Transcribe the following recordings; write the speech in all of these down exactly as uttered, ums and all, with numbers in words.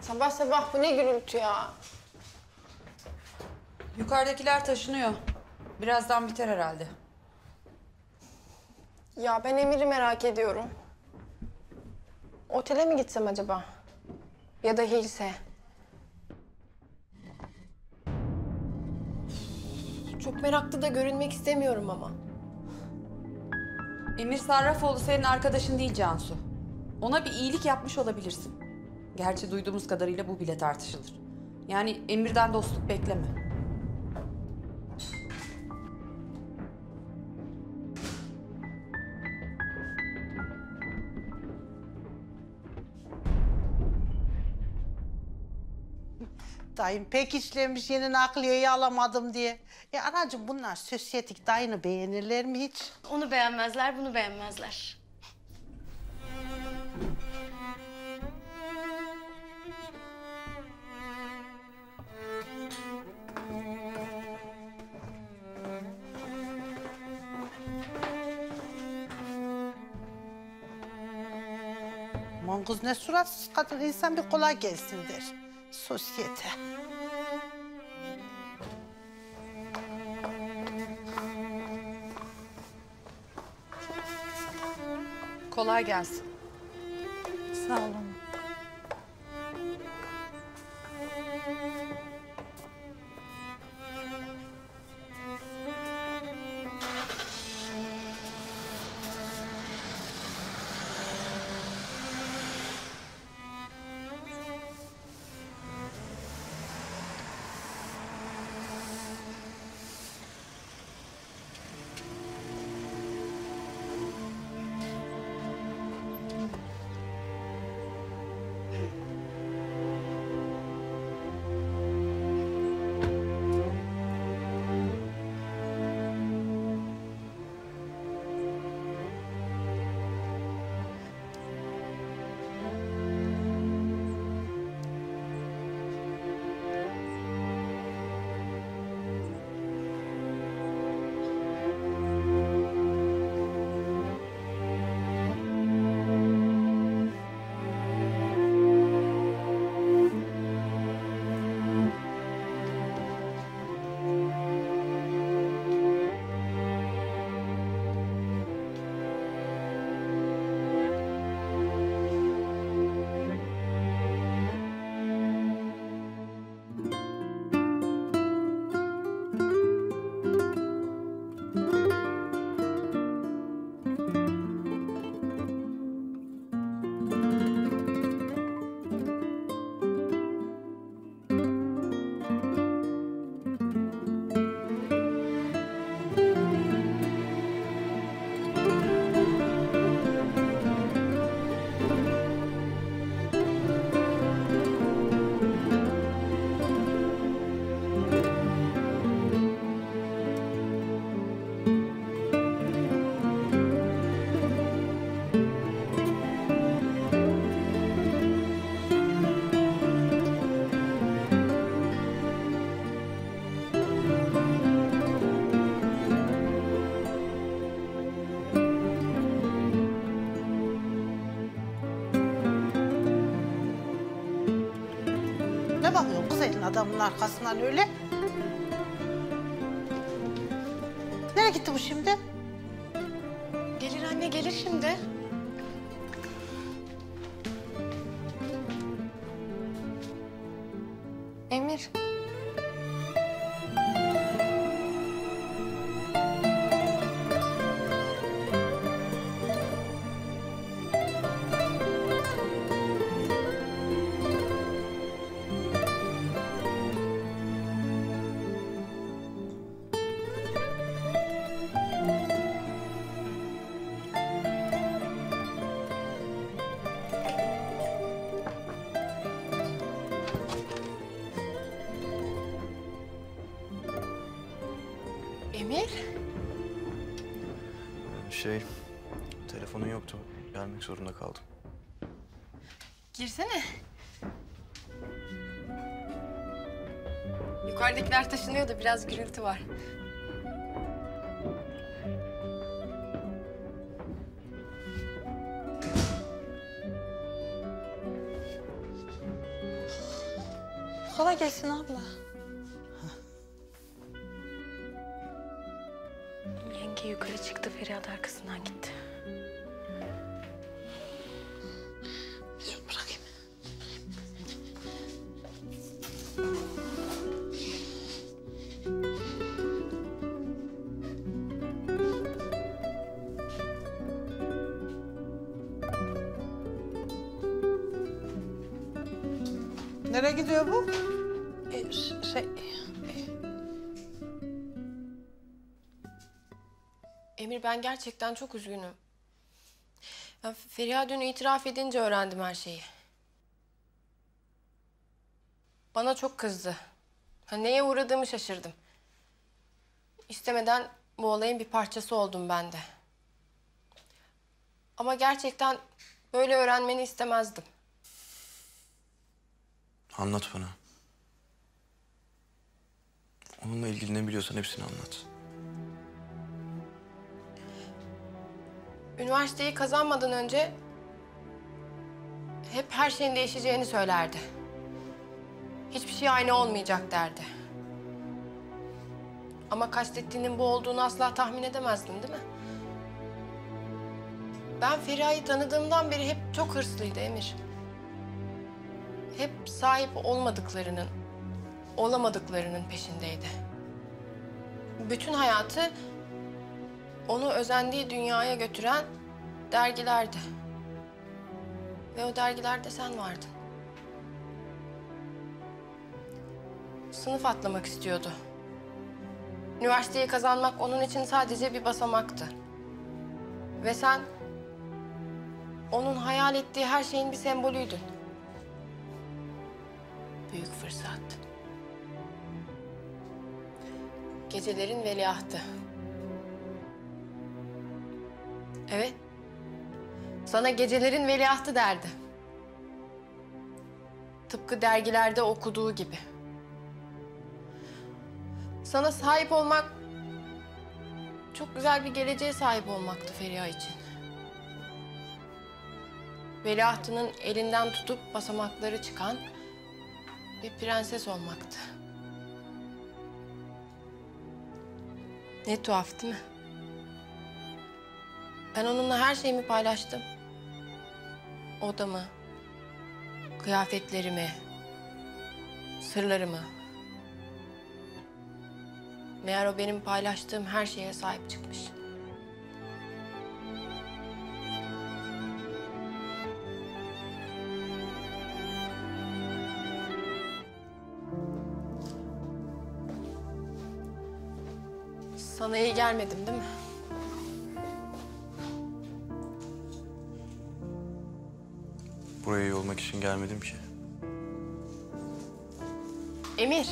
Sabah sabah bu ne gürültü ya? Yukarıdakiler taşınıyor. Birazdan biter herhalde. Ya ben Emir'i merak ediyorum. Otele mi gitsem acaba? Ya da Hilse. Çok meraklı da görünmek istemiyorum ama. Emir Sarrafoğlu senin arkadaşın değil Cansu. Ona bir iyilik yapmış olabilirsin. Gerçi duyduğumuz kadarıyla bu bile tartışılır. Yani Emir'den dostluk bekleme. Dayım pek işlemiş yeni nakliyeyi alamadım diye. E anacığım bunlar sosyetik, dayını beğenirler mi hiç? Onu beğenmezler, bunu beğenmezler. Aman kız ne suratsız kadın, insan bir kolay gelsin der. Sosyete. Kolay gelsin. Sağ olun. Ne bakıyorsun kız elin adamın arkasından öyle? Nereye gitti bu şimdi? Gelir anne, gelir şimdi. Emir. Emir. Şey, telefonun yoktu. Gelmek zorunda kaldım. Girsene. Yukarıdakiler taşınıyor da biraz gürültü var. Kolay gelsin abla. Yenge yukarı çıktı, Feriha arkasından gitti. Şunu bırakayım. Nereye gidiyor bu? Ee, şey... Emir, ben gerçekten çok üzgünüm. Ya, Feriha dün itiraf edince öğrendim her şeyi. Bana çok kızdı. Ha, neye uğradığımı şaşırdım. İstemeden bu olayın bir parçası oldum ben de. Ama gerçekten böyle öğrenmeni istemezdim. Anlat bana. Onunla ilgili ne biliyorsan hepsini anlat. Üniversiteyi kazanmadan önce hep her şeyin değişeceğini söylerdi. Hiçbir şey aynı olmayacak derdi. Ama kastettiğinin bu olduğunu asla tahmin edemezdin, değil mi? Ben Feriha'yı tanıdığımdan beri hep çok hırslıydı Emir. Hep sahip olmadıklarının, olamadıklarının peşindeydi. Bütün hayatı onu özendiği dünyaya götüren dergilerdi. Ve o dergilerde sen vardın. Sınıf atlamak istiyordu. Üniversiteyi kazanmak onun için sadece bir basamaktı. Ve sen onun hayal ettiği her şeyin bir sembolüydün. Büyük fırsat. Gecelerin veliahtı. Evet. Sana gecelerin veliahtı derdi. Tıpkı dergilerde okuduğu gibi. Sana sahip olmak çok güzel bir geleceğe sahip olmaktı Feriha için. Veliahtının elinden tutup basamakları çıkan bir prenses olmaktı. Ne tuhaf değil mi? Ben onunla her şeyimi paylaştım. Odamı, kıyafetlerimi, sırlarımı. Meğer o benim paylaştığım her şeye sahip çıkmış. Sana iyi gelmedim, değil mi? Buraya iyi olmak için gelmedim ki. Emir.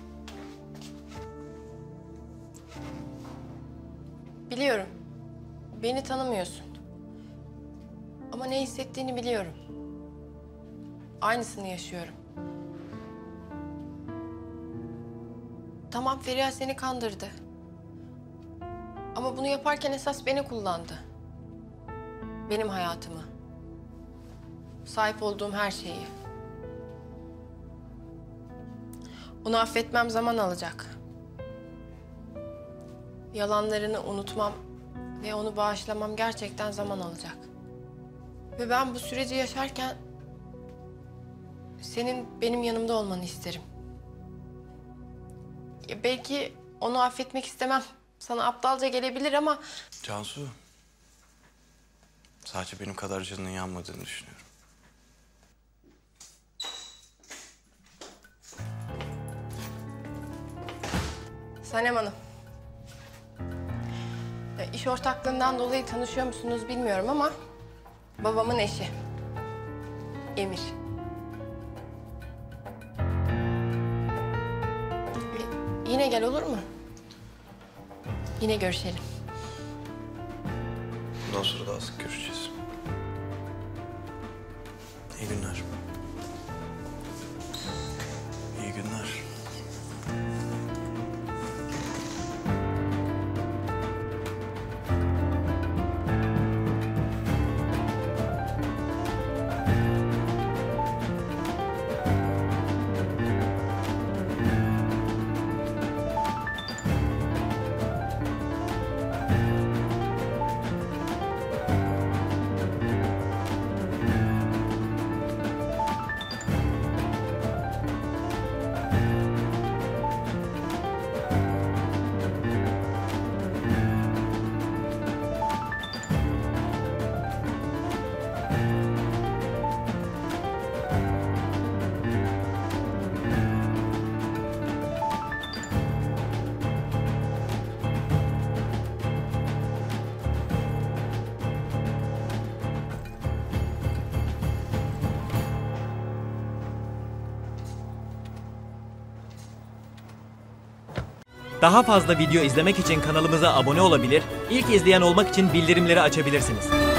Biliyorum. Beni tanımıyorsun. Ama ne hissettiğini biliyorum. Aynısını yaşıyorum. Tamam, Feriha seni kandırdı. Ama bunu yaparken esas beni kullandı. Benim hayatımı. Sahip olduğum her şeyi. Onu affetmem zaman alacak. Yalanlarını unutmam ve onu bağışlamam gerçekten zaman alacak. Ve ben bu süreci yaşarken senin benim yanımda olmanı isterim. Ya belki onu affetmek istemem. Sana aptalca gelebilir ama Cansu, sadece benim kadar canının yanmadığını düşünüyorum. Sanem Hanım. Ya, İş ortaklığından dolayı tanışıyor musunuz bilmiyorum ama babamın eşi. Emir. E, Yine gel, olur mu? Yine görüşelim. Bundan sonra daha sık görüşeceğiz. İyi günler. İyi günler. Daha fazla video izlemek için kanalımıza abone olabilir, ilk izleyen olmak için bildirimleri açabilirsiniz.